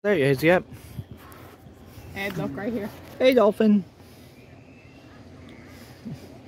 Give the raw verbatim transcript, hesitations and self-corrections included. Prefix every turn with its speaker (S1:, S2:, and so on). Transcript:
S1: There he is, yep.
S2: And look right here.
S1: Hey, Dolphin.